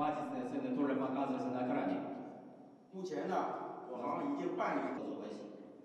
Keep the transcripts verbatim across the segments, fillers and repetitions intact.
目前呢，我行已经办理合作关系。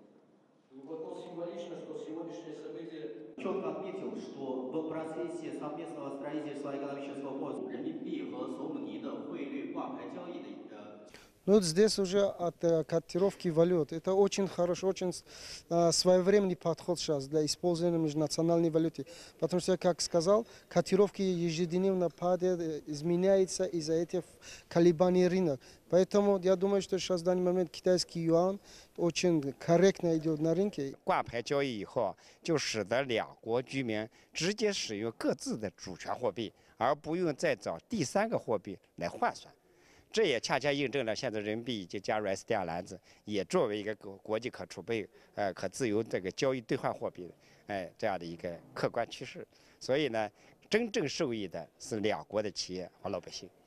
четко отметил, что в процессе совместного строительства экономического пояса ренминби和сомни的汇率挂牌交易的呃。 Ну, вот здесь уже от э, котировки валют. Это очень хороший, очень э, своевременный подход сейчас для использования межнациональной валюты. Потому что, как сказал, котировки ежедневно падают, изменяются из-за этих колебаний рынка. Поэтому я думаю, что сейчас в данный момент китайский юань очень корректно идет на рынке. 挂牌交易以后，就使得两国居民直接使用各自的主权货币，而不用再找第三个货币来换算。 这也恰恰印证了现在人民币已经加入 S D R 篮子，也作为一个国国际可储备、呃可自由这个交易兑换货币，哎这样的一个客观趋势。所以呢，真正受益的是两国的企业和老百姓。